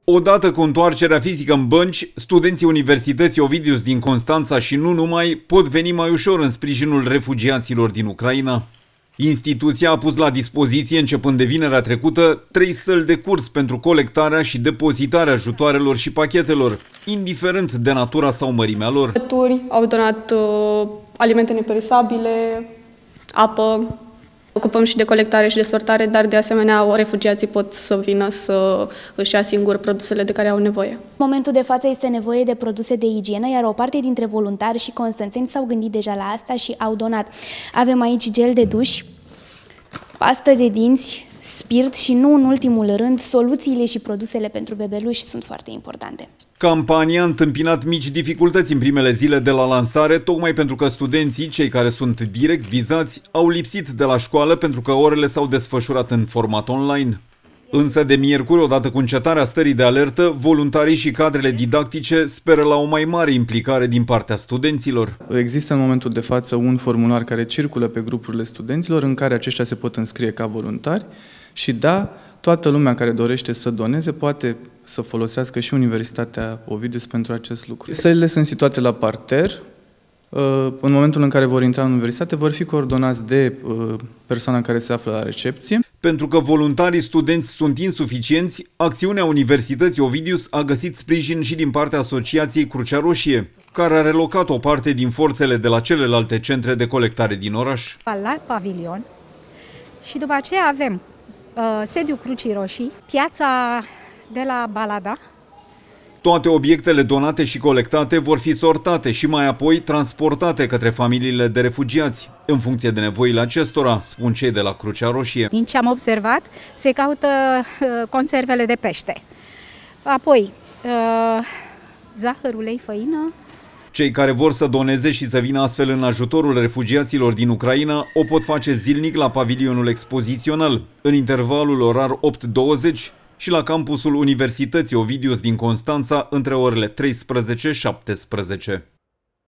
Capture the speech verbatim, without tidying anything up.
Odată cu întoarcerea fizică în bănci, studenții Universității Ovidius din Constanța și nu numai pot veni mai ușor în sprijinul refugiaților din Ucraina. Instituția a pus la dispoziție, începând de vinerea trecută, trei săli de curs pentru colectarea și depozitarea ajutoarelor și pachetelor, indiferent de natura sau mărimea lor. Au donat uh, alimente neperisabile, apă. Ocupăm și de colectare și de sortare, dar de asemenea refugiații pot să vină să își ia singur produsele de care au nevoie. În momentul de față este nevoie de produse de igienă, iar o parte dintre voluntari și constanțeni s-au gândit deja la asta și au donat. Avem aici gel de duș, pastă de dinți, spirit și, nu în ultimul rând, soluțiile și produsele pentru bebeluși sunt foarte importante. Campania a întâmpinat mici dificultăți în primele zile de la lansare, tocmai pentru că studenții, cei care sunt direct vizați, au lipsit de la școală pentru că orele s-au desfășurat în format online. Însă de miercuri, odată cu încetarea stării de alertă, voluntarii și cadrele didactice speră la o mai mare implicare din partea studenților. Există în momentul de față un formular care circulă pe grupurile studenților în care aceștia se pot înscrie ca voluntari și da, toată lumea care dorește să doneze poate să folosească și Universitatea Ovidius pentru acest lucru. Sălile sunt situate la parter. În momentul în care vor intra în universitate, vor fi coordonați de persoana care se află la recepție. Pentru că voluntarii studenți sunt insuficienți, acțiunea Universității Ovidius a găsit sprijin și din partea Asociației Crucea Roșie, care a relocat o parte din forțele de la celelalte centre de colectare din oraș. La pavilion și după aceea avem uh, sediul Crucii Roșii, piața de la Balada. Toate obiectele donate și colectate vor fi sortate și mai apoi transportate către familiile de refugiați, în funcție de nevoile acestora, spun cei de la Crucea Roșie. Din ce am observat, se caută uh, conservele de pește. Apoi, uh, zahăr, ulei, făină. Cei care vor să doneze și să vină astfel în ajutorul refugiaților din Ucraina o pot face zilnic la pavilionul expozițional, în intervalul orar opt douăzeci, și la campusul Universității Ovidius din Constanța între orele treisprezece și șaptesprezece.